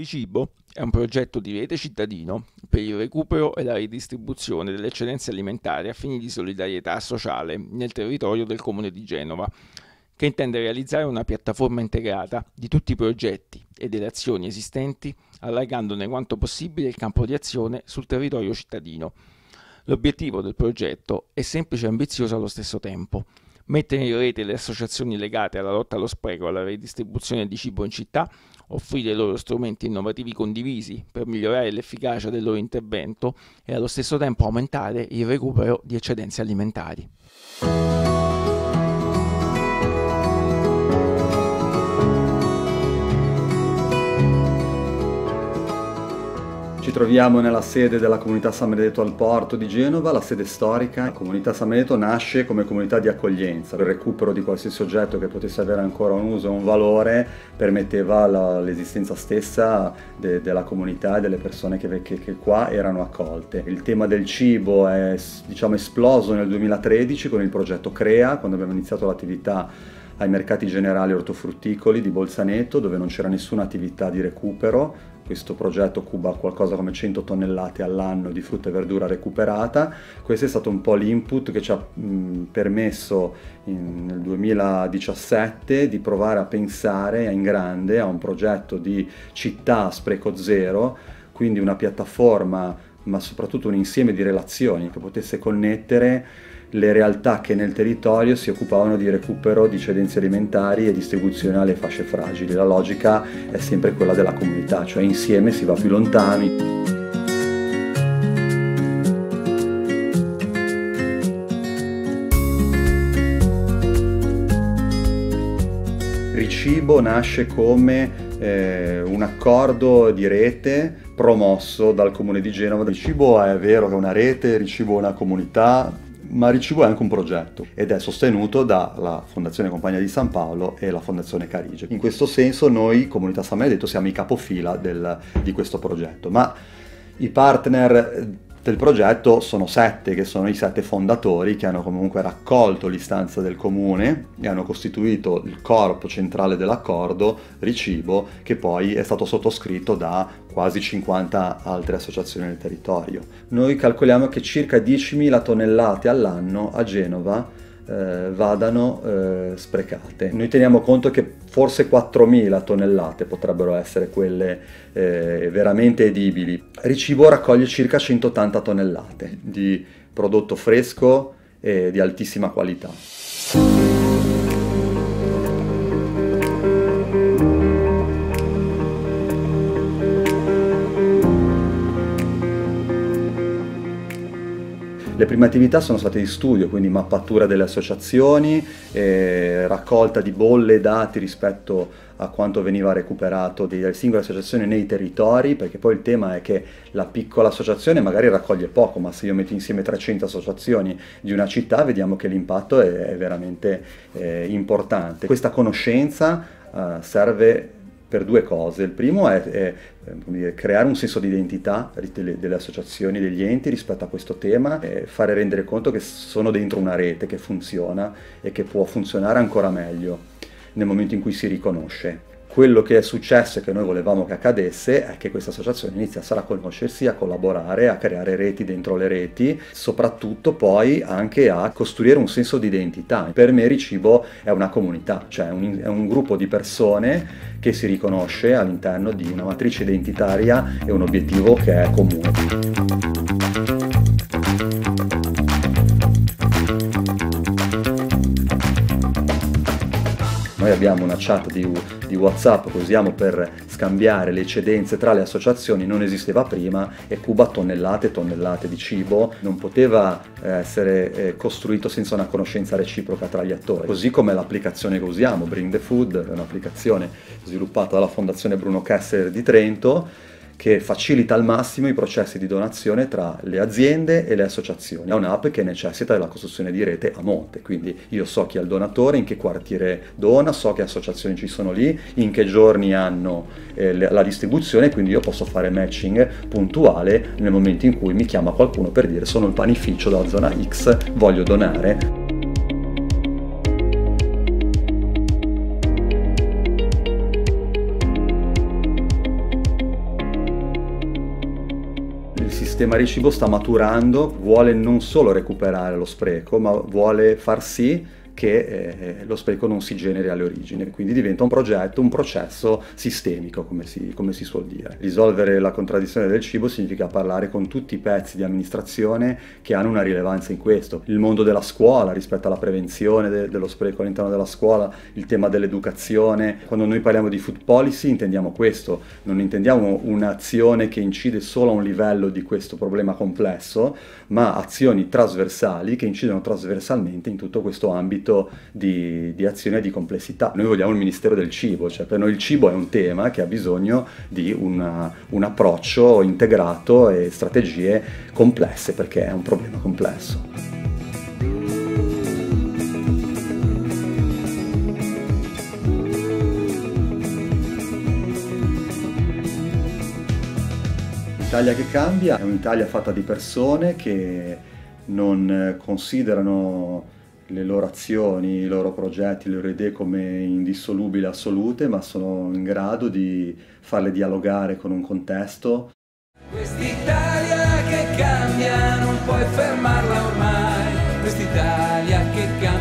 Ricibo è un progetto di rete cittadino per il recupero e la ridistribuzione delle eccedenze alimentari a fini di solidarietà sociale nel territorio del Comune di Genova, che intende realizzare una piattaforma integrata di tutti i progetti e delle azioni esistenti, allargandone quanto possibile il campo di azione sul territorio cittadino. L'obiettivo del progetto è semplice e ambizioso allo stesso tempo: mettere in rete le associazioni legate alla lotta allo spreco e alla redistribuzione di cibo in città, offrire loro strumenti innovativi condivisi per migliorare l'efficacia del loro intervento e allo stesso tempo aumentare il recupero di eccedenze alimentari. Ci troviamo nella sede della Comunità San Benedetto al Porto di Genova, la sede storica. La Comunità San Benedetto nasce come comunità di accoglienza. Il recupero di qualsiasi oggetto che potesse avere ancora un uso e un valore permetteva l'esistenza stessa della comunità e delle persone che qua erano accolte. Il tema del cibo è esploso nel 2013 con il progetto CREA, quando abbiamo iniziato l'attività ai mercati generali ortofrutticoli di Bolzaneto, dove non c'era nessuna attività di recupero. Questo progetto cuba qualcosa come 100 tonnellate all'anno di frutta e verdura recuperata. Questo è stato un po' l'input che ci ha permesso nel 2017 di provare a pensare in grande a un progetto di città a spreco zero, quindi una piattaforma, ma soprattutto un insieme di relazioni che potesse connettere le realtà che nel territorio si occupavano di recupero di eccedenze alimentari e distribuzione alle fasce fragili. La logica è sempre quella della comunità, cioè insieme si va più lontani. Ricibo nasce come un accordo di rete promosso dal Comune di Genova. Ricibo è vero che è una rete, Ricibo è una comunità, ma Ricibo è anche un progetto ed è sostenuto dalla Fondazione Compagnia di San Paolo e la Fondazione Carige. In questo senso noi, Comunità San Benedetto, siamo i capofila di questo progetto, ma i partner del progetto sono 7, che sono i 7 fondatori che hanno comunque raccolto l'istanza del comune e hanno costituito il corpo centrale dell'accordo Ricibo, che poi è stato sottoscritto da quasi 50 altre associazioni nel territorio. Noi calcoliamo che circa 10.000 tonnellate all'anno a Genova vadano sprecate. Noi teniamo conto che forse 4.000 tonnellate potrebbero essere quelle veramente edibili. Ricibo raccoglie circa 180 tonnellate di prodotto fresco e di altissima qualità. Le prime attività sono state di studio, quindi mappatura delle associazioni, raccolta di bolle e dati rispetto a quanto veniva recuperato dalle singole associazioni nei territori, perché poi il tema è che la piccola associazione magari raccoglie poco, ma se io metto insieme 300 associazioni di una città vediamo che l'impatto è veramente importante. Questa conoscenza serve per due cose. Il primo è creare un senso di identità delle associazioni, degli enti rispetto a questo tema e fare rendere conto che sono dentro una rete che funziona e che può funzionare ancora meglio nel momento in cui si riconosce. Quello che è successo e che noi volevamo che accadesse è che queste associazioni iniziassero a conoscersi, a collaborare, a creare reti dentro le reti, soprattutto poi anche a costruire un senso di identità. Per me Ricibo è una comunità, cioè è un gruppo di persone che si riconosce all'interno di una matrice identitaria e un obiettivo che è comune. Noi abbiamo una chat di WhatsApp che usiamo per scambiare le eccedenze tra le associazioni, non esisteva prima e cuba tonnellate e tonnellate di cibo, non poteva essere costruito senza una conoscenza reciproca tra gli attori. Così come l'applicazione che usiamo, Bring the Food, è un'applicazione sviluppata dalla Fondazione Bruno Kessler di Trento, che facilita al massimo i processi di donazione tra le aziende e le associazioni. È un'app che necessita della costruzione di rete a monte, quindi io so chi è il donatore, in che quartiere dona, so che associazioni ci sono lì, in che giorni hanno la distribuzione, quindi io posso fare matching puntuale nel momento in cui mi chiama qualcuno per dire sono il panificio della zona X, voglio donare. sistema di cibo sta maturando, vuole non solo recuperare lo spreco, ma vuole far sì che lo spreco non si generi alle origini, quindi diventa un progetto, un processo sistemico, come si suol dire. Risolvere la contraddizione del cibo significa parlare con tutti i pezzi di amministrazione che hanno una rilevanza in questo. Il mondo della scuola rispetto alla prevenzione dello spreco all'interno della scuola, il tema dell'educazione. Quando noi parliamo di food policy intendiamo questo, non intendiamo un'azione che incide solo a un livello di questo problema complesso, ma azioni trasversali che incidono trasversalmente in tutto questo ambito di azione e di complessità. Noi vogliamo il Ministero del Cibo, cioè per noi il cibo è un tema che ha bisogno di un approccio integrato e strategie complesse, perché è un problema complesso. L'Italia che cambia è un'Italia fatta di persone che non considerano le loro azioni, i loro progetti, le loro idee come indissolubili, assolute, ma sono in grado di farle dialogare con un contesto. Quest'Italia che cambia, non puoi fermarla ormai. Quest'Italia che cambia.